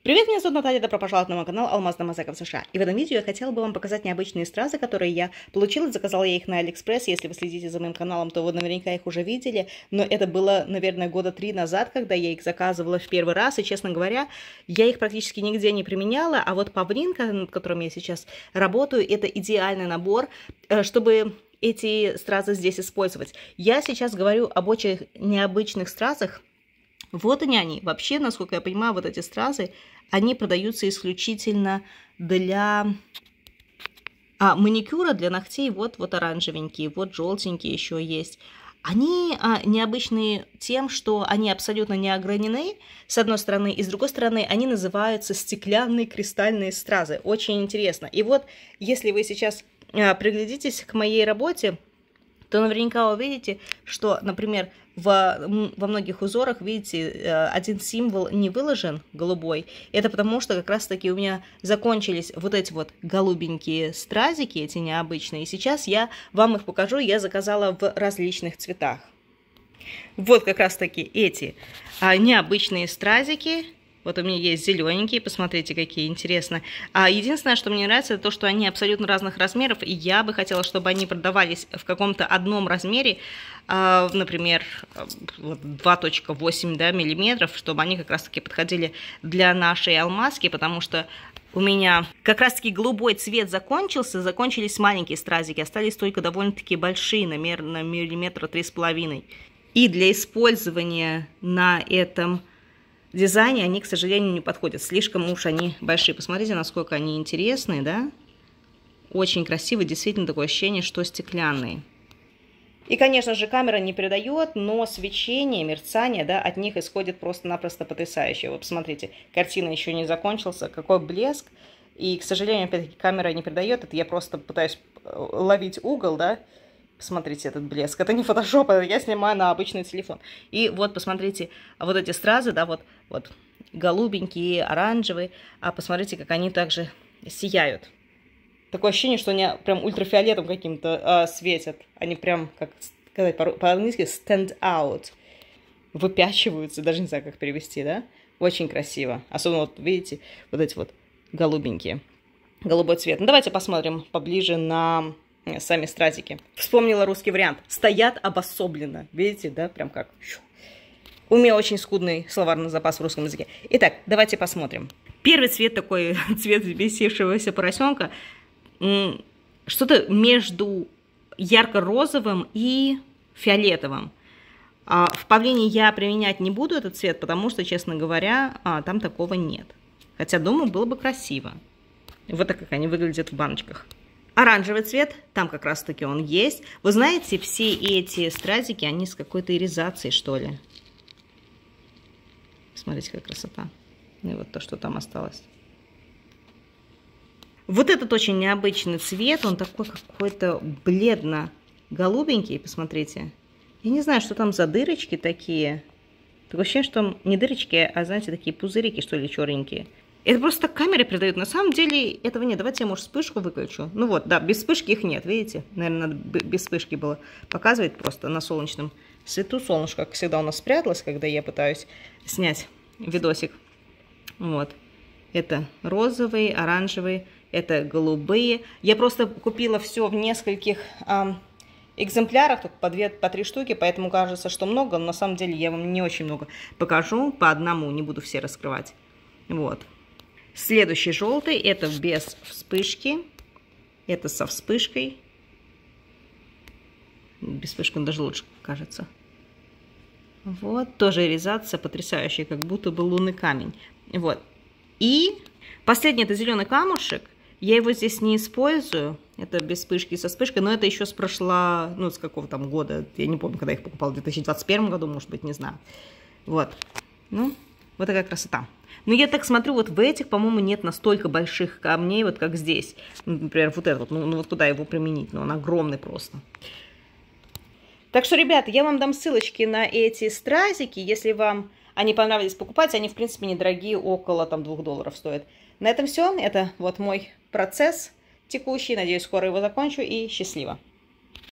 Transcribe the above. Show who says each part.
Speaker 1: Привет, меня зовут Наталья, добро пожаловать на мой канал Алмазная мозаика в США. И в этом видео я хотела бы вам показать необычные стразы, которые я получила. Заказала я их на AliExpress. Если вы следите за моим каналом, то вы наверняка их уже видели. Но это было, наверное, года 3 назад, когда я их заказывала в первый раз. И, честно говоря, я их практически нигде не применяла. А вот павлинка, над которым я сейчас работаю, это идеальный набор, чтобы эти стразы здесь использовать. Я сейчас говорю об очень необычных стразах. Вот они. Вообще, насколько я понимаю, вот эти стразы, они продаются исключительно для маникюра, для ногтей. Вот оранжевенькие, вот желтенькие еще есть. Они необычные тем, что они абсолютно не огранены, с одной стороны, и с другой стороны, они называются стеклянные кристальные стразы. Очень интересно. И вот, если вы сейчас приглядитесь к моей работе, то наверняка увидите, что, например, во многих узорах, видите, один символ не выложен, голубой. Это потому, что как раз-таки у меня закончились вот эти вот голубенькие стразики, эти необычные. И сейчас я вам их покажу, я заказала в различных цветах. Вот как раз-таки эти необычные стразики. Вот у меня есть зелененькие, посмотрите, какие интересные. Единственное, что мне нравится, это то, что они абсолютно разных размеров, и я бы хотела, чтобы они продавались в каком-то одном размере, например, 2,8 миллиметров, чтобы они как раз-таки подходили для нашей алмазки, потому что у меня как раз-таки голубой цвет закончились маленькие стразики, остались только довольно-таки большие, наверное, миллиметра 3,5. И для использования на этом дизайне они, к сожалению, не подходят. Слишком уж они большие. Посмотрите, насколько они интересные, да? Очень красивые. Действительно, такое ощущение, что стеклянные. И, конечно же, камера не передает, но свечение, мерцание, да, от них исходит просто-напросто потрясающе. Вот посмотрите, картина еще не закончился. Какой блеск. И, к сожалению, опять-таки, камера не передает. Это я просто пытаюсь ловить угол, да? Посмотрите этот блеск. Это не фотошоп, это я снимаю на обычный телефон. И вот посмотрите, вот эти стразы, да, вот голубенькие, оранжевые. Посмотрите, как они также сияют. Такое ощущение, что они прям ультрафиолетом каким-то светят. Они прям, как сказать по-английски, stand out. Выпячиваются, даже не знаю, как перевести, да? Очень красиво. Особенно, вот видите, вот эти вот голубенькие. Голубой цвет. Ну, давайте посмотрим поближе на сами стразики. Вспомнила русский вариант. Стоят обособленно. Видите, да? Прям как. У меня очень скудный словарный запас в русском языке. Итак, давайте посмотрим. Первый цвет такой, цвет взбесившегося поросенка. Что-то между ярко-розовым и фиолетовым. В павлине я применять не буду этот цвет, потому что, честно говоря, там такого нет. Хотя, думаю, было бы красиво. Вот так, как они выглядят в баночках. Оранжевый цвет, там как раз-таки он есть. Вы знаете, все эти стразики, они с какой-то иризацией, что ли. Смотрите, какая красота. И вот то, что там осталось. Вот этот очень необычный цвет, он такой какой-то бледно-голубенький, посмотрите. Я не знаю, что там за дырочки такие. Такое ощущение, что там не дырочки, а, знаете, такие пузырики, что ли, черненькие. Это просто так камера передает. На самом деле этого нет. Давайте я, может, вспышку выключу. Ну вот, да, без вспышки их нет, видите? Наверное, надо без вспышки было показывать просто на солнечном свету. Солнышко, как всегда, у нас спряталось, когда я пытаюсь снять видосик. Вот. Это розовые, оранжевые, это голубые. Я просто купила все в нескольких экземплярах, только по 3 штуки, поэтому кажется, что много, но на самом деле я вам не очень много покажу. По одному, не буду все раскрывать. Вот. Следующий желтый, это без вспышки, это со вспышкой. Без вспышки он даже лучше кажется. Вот, тоже иризация потрясающая, как будто бы лунный камень. Вот. И последний, это зеленый камушек. Я его здесь не использую. Это без вспышки и со вспышкой, но это еще с прошлого, ну, с какого там года. Я не помню, когда я их покупала, в 2021 году, может быть, не знаю. Вот. Ну, вот такая красота. Но я так смотрю, вот в этих, по-моему, нет настолько больших камней, вот как здесь. Например, вот этот, ну вот куда его применить? Ну, он огромный просто. Так что, ребята, я вам дам ссылочки на эти стразики. Если вам они понравились покупать, они, в принципе, недорогие, около там $2 стоят. На этом все. Это вот мой процесс текущий. Надеюсь, скоро его закончу и счастливо.